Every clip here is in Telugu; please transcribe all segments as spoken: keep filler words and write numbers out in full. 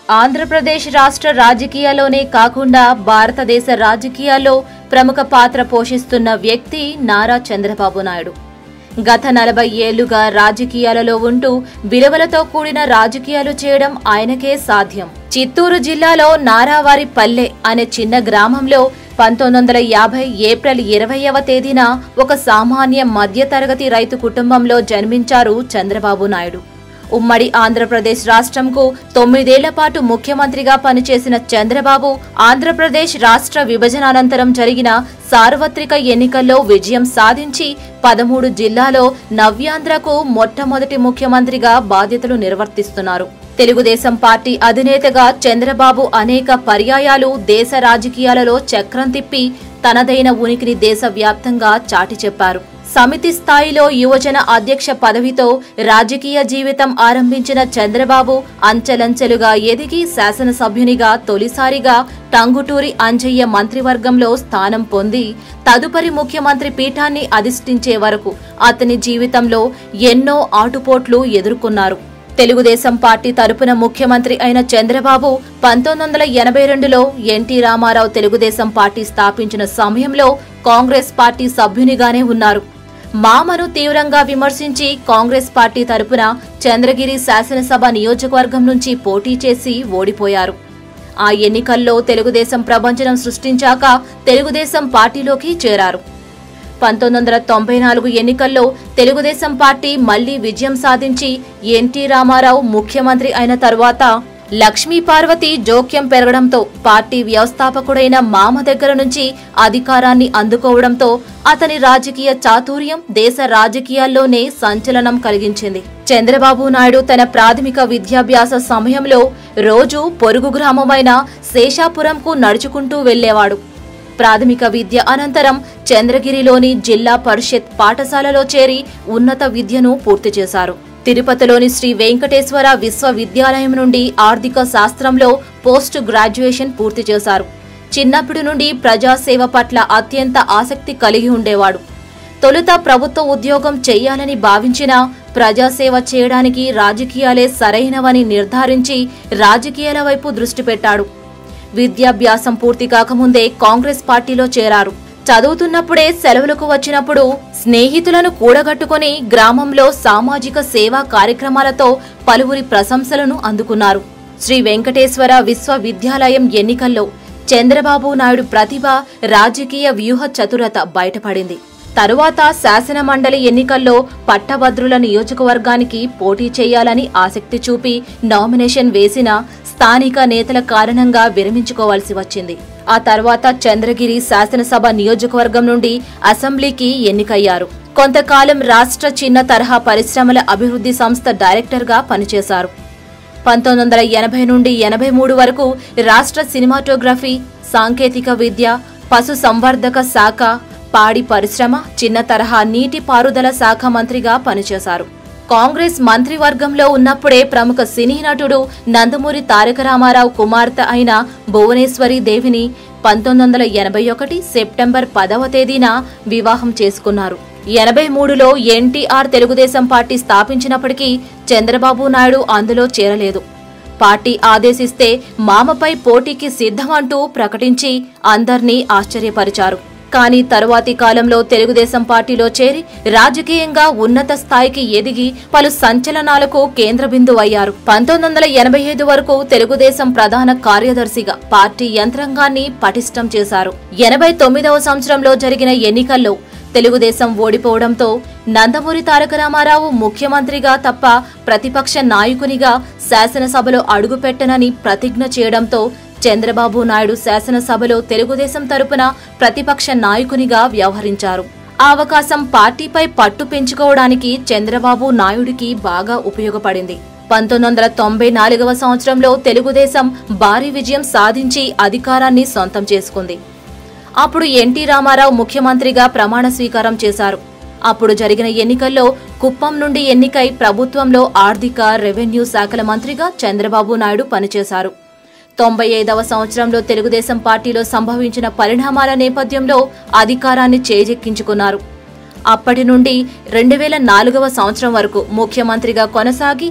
ఆంధ్రప్రదేశ్ రాష్ట్ర రాజకీయాల్లోనే కాకుండా భారతదేశ రాజకీయాల్లో ప్రముఖ పాత్ర పోషిస్తున్న వ్యక్తి నారా చంద్రబాబు నాయుడు. గత నలభై ఏళ్లుగా రాజకీయాలలో ఉంటూ విలువలతో కూడిన రాజకీయాలు చేయడం ఆయనకే సాధ్యం. చిత్తూరు జిల్లాలో నారావారి పల్లె అనే చిన్న గ్రామంలో పంతొమ్మిది వందల యాభై ఏప్రిల్ ఇరవైవ తేదీన ఒక సామాన్య మధ్యతరగతి రైతు కుటుంబంలో జన్మించారు చంద్రబాబు నాయుడు. ఉమ్మడి ఆంధ్రప్రదేశ్ రాష్ట్రంకు తొమ్మిదేళ్ల పాటు ముఖ్యమంత్రిగా పనిచేసిన చంద్రబాబు ఆంధ్రప్రదేశ్ రాష్ట్ర విభజన అనంతరం జరిగిన సార్వత్రిక ఎన్నికల్లో విజయం సాధించి పదమూడు జిల్లాలో నవ్యాంధ్రకు మొట్టమొదటి ముఖ్యమంత్రిగా బాధ్యతలు నిర్వర్తిస్తున్నారు. తెలుగుదేశం పార్టీ అధినేతగా చంద్రబాబు అనేక పర్యాయాలు దేశ రాజకీయాలలో చక్రం తిప్పి తనదైన ఉనికిని దేశవ్యాప్తంగా చాటి చెప్పారు. సమితి స్థాయిలో యువజన అధ్యక్ష పదవితో రాజకీయ జీవితం ఆరంభించిన చంద్రబాబు అంచెలంచెలుగా ఎదిగి శాసనసభ్యునిగా తొలిసారిగా టంగుటూరి అంజయ్య మంత్రివర్గంలో స్థానం పొంది తదుపరి ముఖ్యమంత్రి పీఠాన్ని అధిష్ఠించే వరకు అతని జీవితంలో ఎన్నో ఆటుపోట్లు ఎదుర్కొన్నారు. తెలుగుదేశం పార్టీ తరపున ముఖ్యమంత్రి అయిన చంద్రబాబు పంతొమ్మిది వందల ఎనభై రెండులో ఎన్టీ రామారావు తెలుగుదేశం పార్టీ స్థాపించిన సమయంలో కాంగ్రెస్ పార్టీ సభ్యునిగానే ఉన్నారు. మామను తీవ్రంగా విమర్శించి కాంగ్రెస్ పార్టీ తరపున చంద్రగిరి శాసనసభ నియోజకవర్గం నుంచి పోటీ చేసి ఓడిపోయారు. ఆ ఎన్నికల్లో తెలుగుదేశం ప్రభంజనం సృష్టించాక తెలుగుదేశం పార్టీలోకి చేరారు. పంతొమ్మిది వందల తొంభై నాలుగు ఎన్నికల్లో తెలుగుదేశం పార్టీ మళ్లీ విజయం సాధించి ఎన్టీ రామారావు ముఖ్యమంత్రి అయిన తరువాత లక్ష్మీ పార్వతి జోక్యం పెరగడంతో పార్టీ వ్యవస్థాపకుడైన మామ దగ్గర నుంచి అధికారాన్ని అందుకోవడంతో అతని రాజకీయ చాతుర్యం దేశ రాజకీయాల్లోనే సంచలనం కలిగించింది. చంద్రబాబు నాయుడు తన ప్రాథమిక విద్యాభ్యాస సమయంలో రోజు పొరుగు గ్రామమైన శేషాపురంకు నడుచుకుంటూ వెళ్లేవాడు. ప్రాథమిక విద్య అనంతరం చంద్రగిరిలోని జిల్లా పరిషత్ పాఠశాలలో చేరి ఉన్నత విద్యను పూర్తి చేశారు. తిరుపతిలోని శ్రీ వెంకటేశ్వర విశ్వవిద్యాలయం నుండి ఆర్థిక శాస్త్రంలో పోస్ట్ గ్రాడ్యుయేషన్ పూర్తి చేశారు. చిన్నప్పటి నుండి ప్రజాసేవ పట్ల అత్యంత ఆసక్తి కలిగి ఉండేవాడు. తొలుత ప్రభుత్వ ఉద్యోగం చేయాలని భావించినా ప్రజాసేవ చేయడానికి రాజకీయాలే సరైనవని నిర్ధారించి రాజకీయాల వైపు దృష్టి పెట్టాడు. విద్యాభ్యాసం పూర్తి కాకముందే కాంగ్రెస్ పార్టీలో చేరారు. చదువుతున్నప్పుడే సెలవులకు వచ్చినప్పుడు స్నేహితులను కూడగట్టుకుని గ్రామంలో సామాజిక సేవా కార్యక్రమాలతో పలువురి ప్రశంసలను అందుకున్నారు. శ్రీ వెంకటేశ్వర విశ్వవిద్యాలయం ఎన్నికల్లో చంద్రబాబు నాయుడు ప్రతిభ, రాజకీయ వ్యూహ చతురత బయటపడింది. తరువాత శాసన మండలి ఎన్నికల్లో పట్టభద్రుల నియోజకవర్గానికి పోటీ చేయాలని ఆసక్తి చూపి నామినేషన్ వేసిన స్థానిక నేతల కారణంగా విరమించుకోవాల్సి వచ్చింది. ఆ తర్వాత చంద్రగిరి శాసనసభ నియోజకవర్గం నుండి అసెంబ్లీకి ఎన్నికయ్యారు. కొంతకాలం రాష్ట్ర చిన్న తరహా పరిశ్రమల అభివృద్ధి సంస్థ డైరెక్టర్గా పనిచేశారు. పంతొమ్మిది వందల ఎనభై నుండి ఎనభై మూడు వరకు రాష్ట్ర సినిమాటోగ్రఫీ, సాంకేతిక విద్య, పశు సంవర్ధక శాఖ, పాడి పరిశ్రమ, చిన్న తరహా నీటి పారుదల శాఖ మంత్రిగా పనిచేశారు. కాంగ్రెస్ మంత్రివర్గంలో ఉన్నప్పుడే ప్రముఖ సినీ నటుడు నందమూరి తారక రామారావు కుమార్తె అయిన భువనేశ్వరి దేవిని పంతొమ్మిది వందల ఎనభై ఒకటి సెప్టెంబర్ పదవ తేదీన వివాహం చేసుకున్నారు. ఎనభై మూడులో ఎన్టీఆర్ తెలుగుదేశం పార్టీ స్థాపించినప్పటికీ చంద్రబాబు నాయుడు అందులో చేరలేదు. పార్టీ ఆదేశిస్తే మామపై పోటీకి సిద్ధమంటూ ప్రకటించి అందర్నీ ఆశ్చర్యపరిచారు. కానీ తరువాతి కాలంలో తెలుగుదేశం పార్టీలో చేరి రాజకీయంగా ఉన్నత స్థాయికి ఎదిగి పలు సంచలనాలకు కేంద్ర బిందువయ్యారు. పంతొమ్మిది వందల ఎనభై ఐదు వరకు తెలుగుదేశం ప్రధాన కార్యదర్శిగా పార్టీ యంత్రాంగాన్ని పటిష్టం చేశారు. ఎనభై తొమ్మిదవ సంవత్సరంలో జరిగిన ఎన్నికల్లో తెలుగుదేశం ఓడిపోవడంతో నందమూరి తారక రామారావు ముఖ్యమంత్రిగా తప్ప ప్రతిపక్ష నాయకునిగా శాసనసభలో అడుగుపెట్టనని ప్రతిజ్ఞ చేయడంతో చంద్రబాబు నాయుడు శాసనసభలో తెలుగుదేశం తరపున ప్రతిపక్ష నాయకునిగా వ్యవహరించారు. ఆ అవకాశం పార్టీపై పట్టు పెంచుకోవడానికి చంద్రబాబు నాయుడికి బాగా ఉపయోగపడింది. పంతొమ్మిది వందల తొంభై నాలుగవ సంవత్సరంలో తెలుగుదేశం భారీ విజయం సాధించి అధికారాన్ని సొంతం చేసుకుంది. అప్పుడు ఎన్టీ రామారావు ముఖ్యమంత్రిగా ప్రమాణ స్వీకారం చేశారు. అప్పుడు జరిగిన ఎన్నికల్లో కుప్పం నుండి ఎన్నికై ప్రభుత్వంలో ఆర్థిక, రెవెన్యూ శాఖల మంత్రిగా చంద్రబాబు నాయుడు పనిచేశారు. తొంభై ఐదవ సంవత్సరంలో తెలుగుదేశం పార్టీలో సంభవించిన పరిణామాల నేపథ్యంలో అధికారాన్ని చేజెక్కించుకున్నారు. అప్పటి నుండి రెండు వేల నాలుగవ సంవత్సరం వరకు ముఖ్యమంత్రిగా కొనసాగి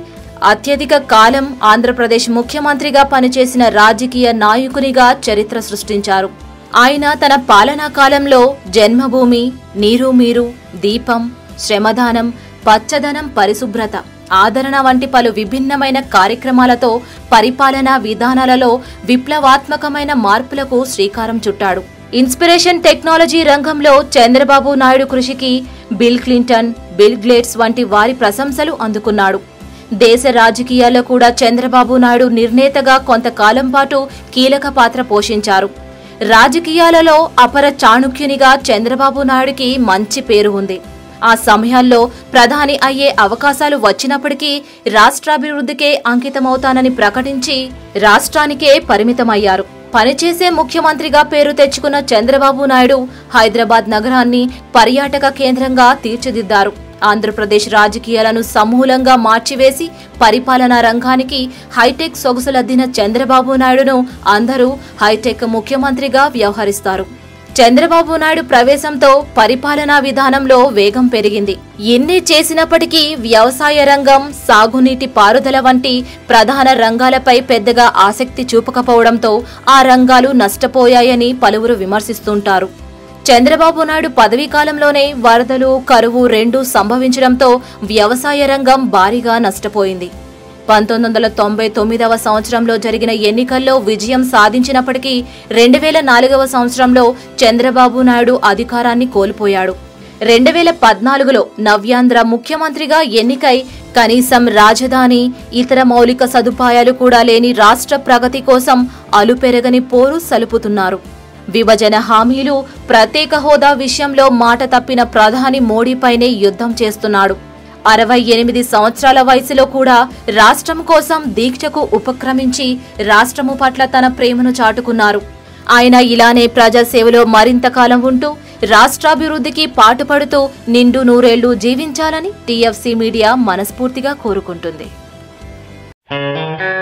అత్యధిక కాలం ఆంధ్రప్రదేశ్ ముఖ్యమంత్రిగా పనిచేసిన రాజకీయ నాయకునిగా చరిత్ర సృష్టించారు. ఆయన తన పాలనా కాలంలో జన్మభూమి, నీరు మీరు, దీపం, శ్రమదానం, పచ్చదనం, పరిశుభ్రత, ఆదరణ వంటి పలు విభిన్నమైన కార్యక్రమాలతో పరిపాలనా విధానాలలో విప్లవాత్మకమైన మార్పులకు శ్రీకారం చుట్టాడు. ఇన్స్పిరేషన్ టెక్నాలజీ రంగంలో చంద్రబాబు నాయుడు కృషికి బిల్ క్లింటన్, బిల్ గేట్స్ వంటి వారి ప్రశంసలు అందుకున్నాడు. దేశ రాజకీయాల్లో కూడా చంద్రబాబు నాయుడు నిర్ణేతగా కొంతకాలం పాటు కీలక పాత్ర పోషించారు. రాజకీయాలలో అపర చాణుక్యునిగా చంద్రబాబు నాయుడికి మంచి పేరు ఉంది. ఆ సమయాల్లో ప్రధాని అయ్యే అవకాశాలు వచ్చినప్పటికీ రాష్ట్రాభివృద్ధికే అంకితమవుతానని ప్రకటించి రాష్ట్రానికే పరిమితమయ్యారు. పనిచేసే ముఖ్యమంత్రిగా పేరు తెచ్చుకున్న చంద్రబాబు నాయుడు హైదరాబాద్ నగరాన్ని పర్యాటక కేంద్రంగా తీర్చిదిద్దారు. ఆంధ్రప్రదేశ్ రాజకీయాలను సమూలంగా మార్చివేసి పరిపాలనా రంగానికి హైటెక్ సొగసులద్దిన చంద్రబాబు నాయుడును అందరూ హైటెక్ ముఖ్యమంత్రిగా వ్యవహరిస్తారు. చంద్రబాబు నాయుడు ప్రవేశంతో పరిపాలనా విధానంలో వేగం పెరిగింది. ఎన్ని చేసినప్పటికీ వ్యవసాయ రంగం, సాగునీటి పారుదల వంటి ప్రధాన రంగాలపై పెద్దగా ఆసక్తి చూపకపోవడంతో ఆ రంగాలు నష్టపోయాయని పలువురు విమర్శిస్తుంటారు. చంద్రబాబు నాయుడు పదవీ కాలంలోనే వరదలు, కరువు రెండూ సంభవించడంతో వ్యవసాయ రంగం భారీగా నష్టపోయింది. పంతొమ్మిది వందల తొంభై తొమ్మిదవ సంవత్సరంలో జరిగిన ఎన్నికల్లో విజయం సాధించినప్పటికీ రెండు వేల నాలుగవ సంవత్సరంలో చంద్రబాబు నాయుడు అధికారాన్ని కోల్పోయాడు. రెండు వేల పద్నాలుగులో నవ్యాంధ్ర ముఖ్యమంత్రిగా ఎన్నికై కనీసం రాజధాని, ఇతర మౌలిక సదుపాయాలు కూడా లేని రాష్ట్ర ప్రగతి కోసం అలుపెరగని పోరు సలుపుతున్నారు. విభజన హామీలు, ప్రత్యేక హోదా విషయంలో మాట తప్పిన ప్రధాని మోడీపైనే యుద్ధం చేస్తున్నాడు. అరవై ఎనిమిది సంవత్సరాల వయసులో కూడా రాష్ట్రం కోసం దీక్షకు ఉపక్రమించి రాష్ట్రము పట్ల తన ప్రేమను చాటుకున్నారు. ఆయన ఇలానే ప్రజాసేవలో మరింత కాలం ఉంటూ రాష్ట్రాభివృద్ధికి పాటుపడుతూ నిండు నూరేళ్లు జీవించాలని టీఎఫ్సీ మీడియా మనస్ఫూర్తిగా కోరుకుంటుంది.